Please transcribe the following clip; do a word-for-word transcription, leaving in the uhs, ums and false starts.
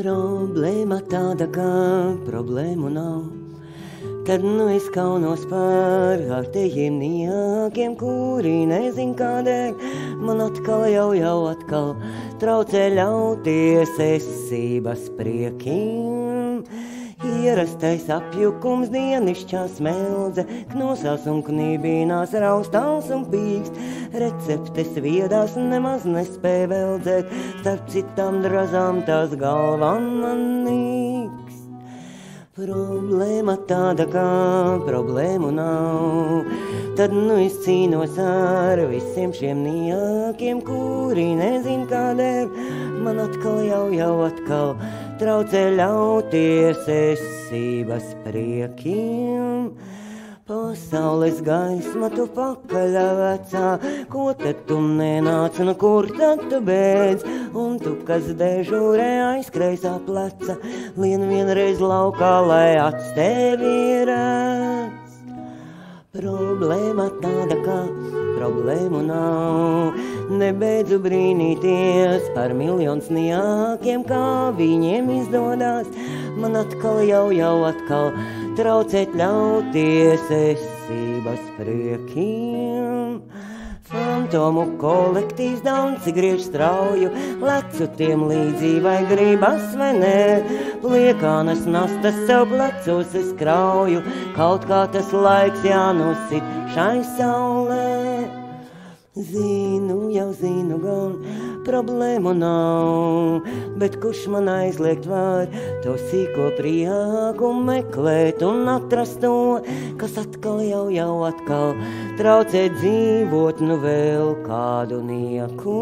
Problēma tāda, ka problēmu nav. Tad nu es kaunos par ārtējiem niekiem, kuri nezin kādēļ man atkal jau jau atkal traucē ļauties esības priekim. Ierastais apjukums, dienišķā smeldze, knosās un knībīnās, raustāls un pīkst. Receptes viedās nemaz nespēj veldzēt, starp citām drazām tās galvā man nīkst. Problēma tāda, ka problēmu nav. Tad nu es cīnos ar visiem šiem niekiem, kuri nezin kādēļ man atkal jau jau atkal traucē ļauties esības priekim. Pasaules gaisma tu pakaļā vecā, ko tad tu nenāc, nu kur tad tu beidz? Un tu, kas dežūrē aizkreisā pleca, lien vienreiz laukā, lai acs tevi redz. Problēma tāda, ka problēmu nav. Nebeidzu brīnīties par miljons niekiem, kā viņiem izdodās man atkal jau jau atkal traucēt ļauties esības priekim. Fantomu kolektīvs daudzi griež strauju, lecu tiem līdzī vai gribas vai nē. Pliekānas nastas sev plecos es krauju, kaut kā tas laiks jānosit šai saulē. Zinu, jau zinu gan, problēmu nav, bet kurš man aizliegt var to sīko prieku meklēt un atrast to, kas atkal jau jau atkal traucē dzīvot nu vēl kādu nieku.